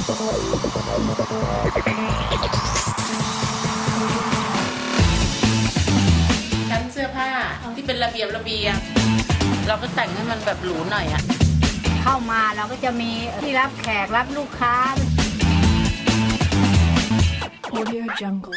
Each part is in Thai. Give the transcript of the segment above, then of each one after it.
ชั้นเสื้อผ้าที่เป็นระเบียบเราก็แต่งให้มันแบบหรูหน่อยอะเข้ามาเราก็จะมีที่รับแขกรับลูกค้า Audio Jungle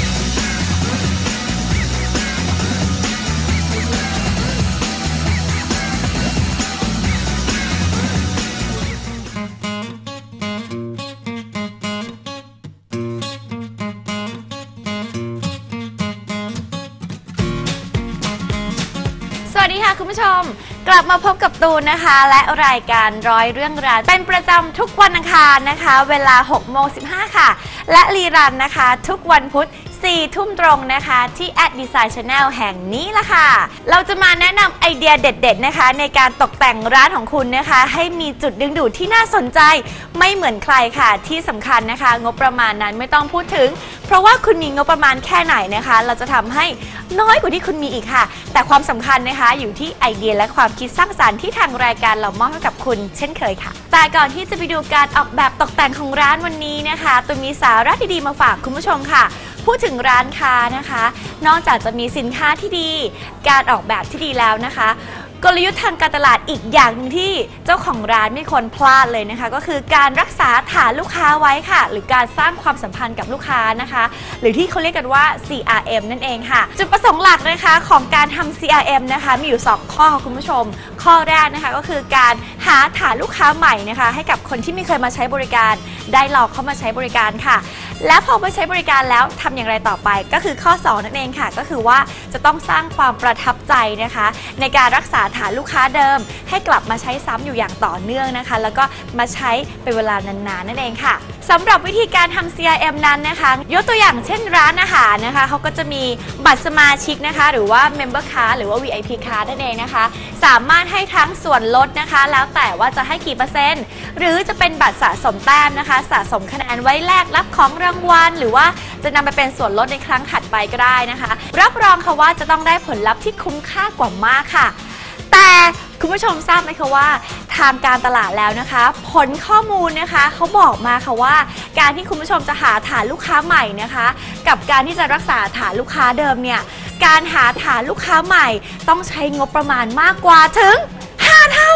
สวัสดีค่ะคุณผู้ชมกลับมาพบกับตูนนะคะและรายการร้อยเรื่องราวเป็นประจำทุกวันอังคารนะคะเวลา 6:15 ค่ะและรีรันนะคะทุกวันพุธ4 ทุ่มตรงนะคะที่ @design channel แห่งนี้ละค่ะเราจะมาแนะนำไอเดียเด็ดๆนะคะในการตกแต่งร้านของคุณนะคะให้มีจุดดึงดูดที่น่าสนใจไม่เหมือนใครค่ะที่สำคัญนะคะงบประมาณนั้นไม่ต้องพูดถึงเพราะว่าคุณมีงบประมาณแค่ไหนนะคะเราจะทำให้น้อยกว่าที่คุณมีอีกค่ะแต่ความสำคัญนะคะอยู่ที่ไอเดียและความคิดสร้างสรรค์ที่ทางรายการเรามอบให้กับคุณเช่นเคยค่ะแต่ก่อนที่จะไปดูการออกแบบตกแต่งของร้านวันนี้นะคะตูนมีสาระดีๆมาฝากคุณผู้ชมค่ะพูดถึงร้านค้านะคะนอกจากจะมีสินค้าที่ดีการออกแบบที่ดีแล้วนะคะกลยุทธ์ทางการตลาดอีกอย่างนึงที่เจ้าของร้านไม่ควรพลาดเลยนะคะก็คือการรักษาฐานลูกค้าไว้ค่ะหรือการสร้างความสัมพันธ์กับลูกค้านะคะหรือที่เขาเรียกกันว่า CRM นั่นเองค่ะจุดประสงค์หลักนะคะของการทำ CRM นะคะมีอยู่2ข้อค่ะคุณผู้ชมข้อแรกนะคะก็คือการหาฐานลูกค้าใหม่นะคะให้กับคนที่ไม่เคยมาใช้บริการได้ลองเข้ามาใช้บริการค่ะและพอไปใช้บริการแล้วทำอย่างไรต่อไปก็คือข้อ2นั่นเองค่ะก็คือว่าจะต้องสร้างความประทับใจนะคะในการรักษาฐานลูกค้าเดิมให้กลับมาใช้ซ้ำอยู่อย่างต่อเนื่องนะคะแล้วก็มาใช้เป็นเวลานานๆนั่นเองค่ะสำหรับวิธีการทำ CRM นั้นนะคะยกตัวอย่างเช่นร้านอาหารนะคะเขาก็จะมีบัตรสมาชิกนะคะหรือว่า Member Card หรือว่า VIP Card นั่นเองนะคะสามารถให้ทั้งส่วนลดนะคะแล้วแต่ว่าจะให้กี่เปอร์เซ็นต์หรือจะเป็นบัตรสะสมแต้มนะคะสะสมคะแนนไว้แลกรับของรางวัลหรือว่าจะนำไปเป็นส่วนลดในครั้งถัดไปก็ได้นะคะรับรองค่ะว่าจะต้องได้ผลลัพธ์ที่คุ้มค่ากว่ามากค่ะแต่คุณผู้ชมทราบไหมคะว่าทางการตลาดแล้วนะคะผลข้อมูลนะคะเขาบอกมาค่ะว่าการที่คุณผู้ชมจะหาฐานลูกค้าใหม่นะคะกับการที่จะรักษาฐานลูกค้าเดิมเนี่ยการหาฐานลูกค้าใหม่ต้องใช้งบประมาณมากกว่าถึง5 เท่า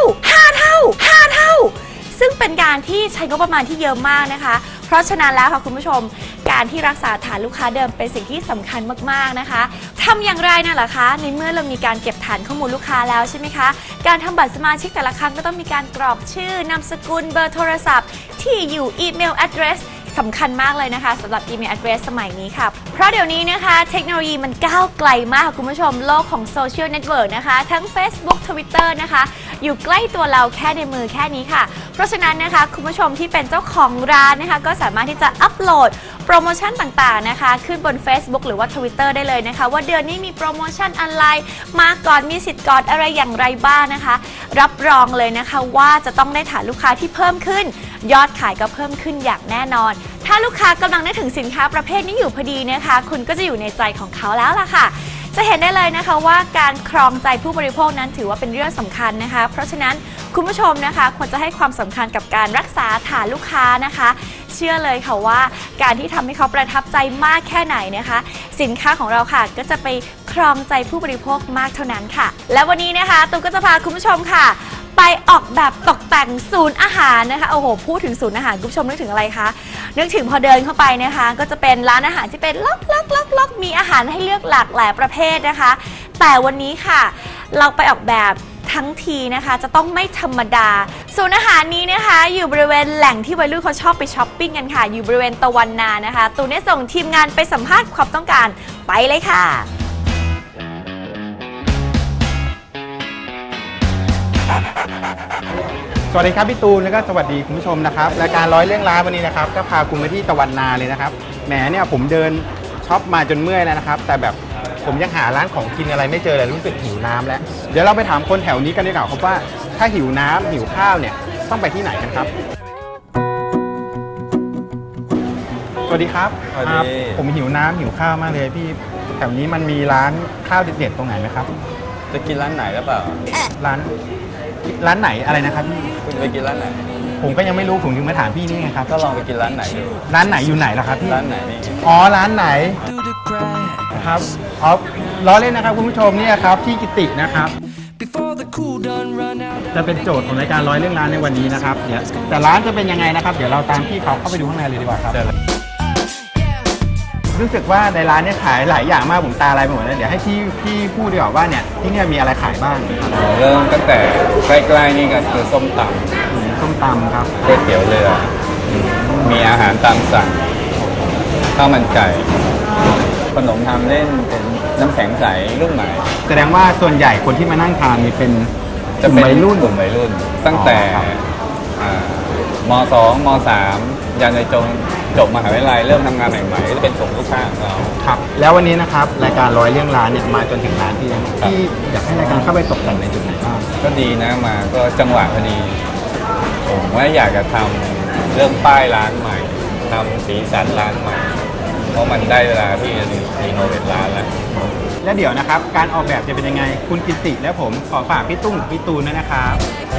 ซึ่งเป็นการที่ใช้งบประมาณที่เยอะมากนะคะเพราะฉะนั้นแล้วค่ะคุณผู้ชมการที่รักษาฐานลูกค้าเดิมเป็นสิ่งที่สำคัญมากๆนะคะทำอย่างไรน่ะล่ะคะในเมื่อเรามีการเก็บฐานข้อมูลลูกค้าแล้วใช่ไหมคะการทำบัตรสมาชิกแต่ละครั้งก็ต้องมีการกรอกชื่อนามสกุลเบอร์โทรศัพท์ที่อยู่อีเมล addressสำคัญมากเลยนะคะสำหรับอีเมล address สมัยนี้ค่ะเพราะเดี๋ยวนี้นะคะเทคโนโลยีมันก้าวไกลมากค่ะคุณผู้ชมโลกของโซเชียลเน็ตเวิร์กนะคะทั้ง Facebook Twitter นะคะอยู่ใกล้ตัวเราแค่ในมือแค่นี้ค่ะเพราะฉะนั้นนะคะคุณผู้ชมที่เป็นเจ้าของร้านนะคะก็สามารถที่จะอัปโหลดโปรโมชั่นต่างๆนะคะขึ้นบน Facebook หรือว่า Twitter ได้เลยนะคะว่าเดือนนี้มีโปรโมชั่นอะไรมาก่อนมีสิทธิ์ก่อนอะไรอย่างไรบ้างนะคะรับรองเลยนะคะว่าจะต้องได้ฐานลูกค้าที่เพิ่มขึ้นยอดขายก็เพิ่มขึ้นอย่างแน่นอนถ้าลูกค้ากำลังนึกถึงสินค้าประเภทนี้อยู่พอดีนะคะคุณก็จะอยู่ในใจของเขาแล้วล่ะค่ะจะเห็นได้เลยนะคะว่าการครองใจผู้บริโภคนั้นถือว่าเป็นเรื่องสำคัญนะคะเพราะฉะนั้นคุณผู้ชมนะคะควรจะให้ความสำคัญกับการรักษาฐานลูกค้านะคะเชื่อเลยค่ะว่าการที่ทำให้เขาประทับใจมากแค่ไหนนะคะสินค้าของเราค่ะก็จะไปครองใจผู้บริโภคมากเท่านั้นค่ะและวันนี้นะคะตูนก็จะพาคุณผู้ชมค่ะไปออกแบบตกแต่งศูนย์อาหารนะคะโอ้โหพูดถึงศูนย์อาหารคุณผู้ชมนึกถึงอะไรคะนึกถึงพอเดินเข้าไปนะคะก็จะเป็นร้านอาหารที่เป็นล็อกมีอาหารให้เลือกหลากหลายประเภทนะคะแต่วันนี้ค่ะเราไปออกแบบทั้งทีนะคะจะต้องไม่ธรรมดาศูนย์อาหารนี้นะคะอยู่บริเวณแหล่งที่วัยรุ่นเขาชอบไปช้อปปิ้งกันค่ะอยู่บริเวณตะวันนานะคะตูนได้ส่งทีมงานไปสัมภาษณ์ความต้องการไปเลยค่ะสวัสดีครับพี่ตูนแล้วก็สวัสดีคุณผู้ชมนะครับรายการร้อยเรื่องร้านวันนี้นะครับก็พาคุณมาที่ตะวันนาเลยนะครับแหมเนี่ยผมเดินช็อปมาจนเมื่อยแล้วนะครับแต่แบบผมยังหาร้านของกินอะไรไม่เจอเลยรู้สึกหิวน้ำแล้วเดี๋ยวเราไปถามคนแถวนี้กันดีกว่าครับว่าถ้าหิวน้ำหิวข้าวเนี่ยต้องไปที่ไหนกันครับสวัสดีครับผมหิวน้ำหิวข้าวมากเลยพี่แถวนี้มันมีร้านข้าวเด็ดๆตรงไหนไหมครับจะกินร้านไหนหรือเปล่าร้านไหนอะไรนะครับพี่คุณไปกินร้านไหนผมก็ยังไม่รู้ผมถึงมาถามพี่นี่ไงครับก็ลองไปกินร้านไหนดูร้านไหนอยู่ไหนล่ะครับพี่ร้านไหนนี่อ๋อร้านไหนครับอ๋อล้อเล่นนะครับคุณผู้ชมนี่ครับที่กิตินะครับจะเป็นโจทย์ของรายการร้อยเรื่องร้านในวันนี้นะครับเดี๋ยวแต่ร้านจะเป็นยังไงนะครับเดี๋ยวเราตามพี่เขาเข้าไปดูข้างในเลยดีกว่าครับรู้สึกว่าในร้านเนี่ยขายหลายอย่างมากผมตาอะไรไปหมดเลยเดี๋ยวให้พี่พูดดีกว่าว่าเนี่ยที่เนี่ยมีอะไรขายบ้างครับเริ่มตั้งแต่ใกล้ๆนี่ก็คือส้มตส้มตำครับำก๋วยเตี๋ยวเรือมีอาหารตามสั่งข้าวมันไก่ขนมทำเล่นเป็นน้ำแข็งใสรุ่นใหม่แสดงว่าส่วนใหญ่คนที่มานั่งทานนี่เป็นจะเป็นวัยรุ่นกลุ่มวัยรุ่น ตั้งแต่ครับม2ม3ยันในจบมหาวิทยาลัยเริ่มทำงานใหม่ๆก็จะเป็นกลุ่มลูกค้าของเราครับแล้ววันนี้นะครับรายการร้อยเรื่องร้านเนี่ยมาจนถึงร้านที่ยังที่อยากให้รายการเข้าไปตกแต่งในจุดไหนบ้างก็ดีนะมาก็จังหวะพอดีผมว่าอยากจะทำเรื่องป้ายร้านใหม่ทำสีสันร้านใหม่ เพราะมันได้เวลาที่จะรีโนเวทร้านแล้วและเดี๋ยวนะครับการออกแบบจะเป็นยังไงคุณกิติและผมขอฝากพี่ตุ้งกับพี่ตูนด้วยนะครับ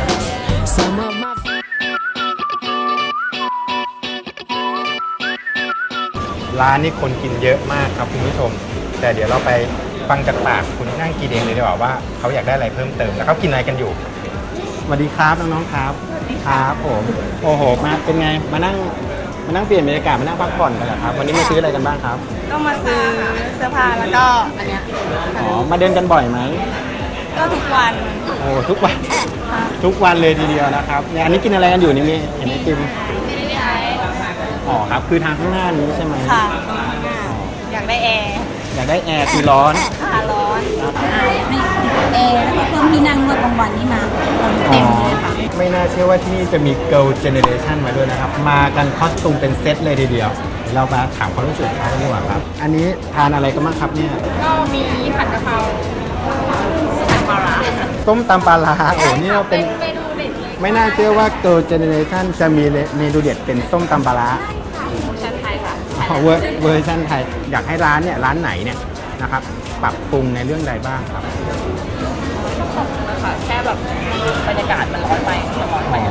ร้านนี้คนกินเยอะมากครับคุณผู้ชมแต่เดี๋ยวเราไปฟังจากปากคุณที่นั่งกินเองเลยดีกว่าว่าเขาอยากได้อะไรเพิ่มเติมแล้วเขากินอะไรกันอยู่สวัสดีครับน้องๆครับครับผมโอ้โหมาเป็นไงมานั่งเปลี่ยนบรรยากาศมานั่งพักผ่อนกันเหรอครับวันนี้มาซื้ออะไรกันบ้างครับก็มาซื้อเสื้อผ้าแล้วก็อันเนี้ยอ๋อมาเดินกันบ่อยไหมก็ทุกวันโอ้ทุกวันทุกวันเลยทีเดียวนะครับเนี่ยอันนี้กินอะไรกันอยู่นี่มีเห็นไอติมอ๋อครับคือทางข้างหน้านี้ใช่ไหมค่ะอยากได้แอร์อยากได้แอร์คือร้อนค่ะร้อนเอแล้วก็เพิ่มที่นั่งเมื่อกลางวันนี่มาคนเต็มเลยค่ะไม่น่าเชื่อว่าที่นี่จะมี Girl Generation มาด้วยนะครับ มากันคอสตูมเป็นเซตเลยทีเดียว เรามาถามความรู้สึกเขาดีกว่าครับ อันนี้ทานอะไรกันบ้างครับเนี่ยก็มีผัดกะเพราผัดปลาร้าส้มตำปลาร้าโอ้นี่เราเป็นเมนูเด็ดเลยไม่น่าเชื่อว่า Girl Generation จะมีเมนูเด็ดเป็นส้มตำปลาร้าชั้นไทยค่ะอ๋อเวอร์ชันไทยอยากให้ร้านเนี่ยร้านไหนเนี่ยนะครับปรับปรุงในเรื่องใดบ้างครับค่ะแค่แบบบรรยากาศมันร้อนไปมันร้อนไป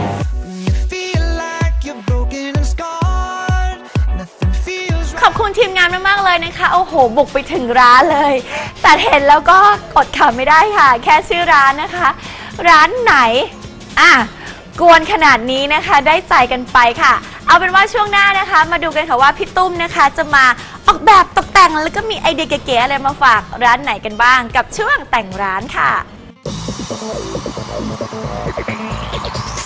ขอบคุณทีมงานมากๆเลยนะคะโอ้โหบุกไปถึงร้านเลย แต่เห็นแล้วก็อดขำไม่ได้ค่ะ แค่ชื่อร้านนะคะ ร้านไหนกวนขนาดนี้นะคะได้ใจกันไปค่ะ เอาเป็นว่าช่วงหน้านะคะ มาดูกันค่ะว่าพี่ตุ้มนะคะจะมาออกแบบตกแต่งแล้วก็มีไอเดียเก๋ๆอะไรมาฝากร้านไหนกันบ้างกับช่วงแต่งร้านค่ะ